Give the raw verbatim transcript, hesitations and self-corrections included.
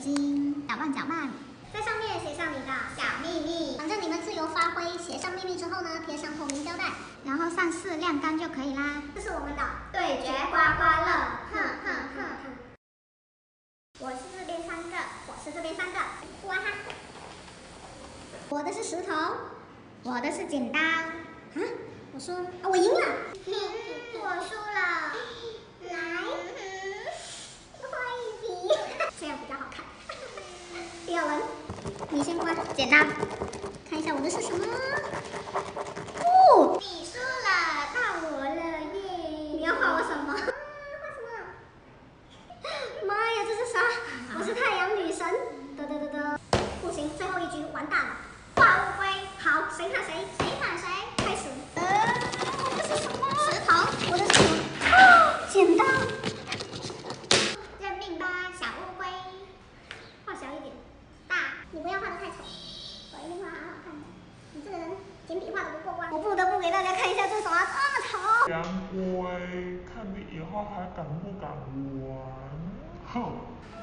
睛，搅拌搅拌，在上面写上你的小秘密。反正你们自由发挥。写上秘密之后呢，贴上透明胶带，然后上色晾干就可以啦。这是我们的对决刮刮乐，哼哼哼哼。我是这边三个，我是这边三个，哇哈！我的是石头，我的是剪刀。啊，我输，啊，我赢了。我输了。来，画一笔，这样比较好看。第二轮，你先刮剪刀，看一下我的是什么。哦，你输了，到我了耶！你要画我什么？画什么？妈呀，这是啥？我是太阳女神。得得得得，不行，最后一局完蛋了。画乌龟，好，谁看谁，谁看谁，开始。呃，我的是什么？石头，我的是什么？哦，剪刀。认命吧，小乌龟。画小一点，大，你不要画得太丑，我一定画好好看的。你这个人简笔画得不过关，我不得不给大家看一下这是什么，这么丑。 杨龟，看你以后还敢不敢玩？哼。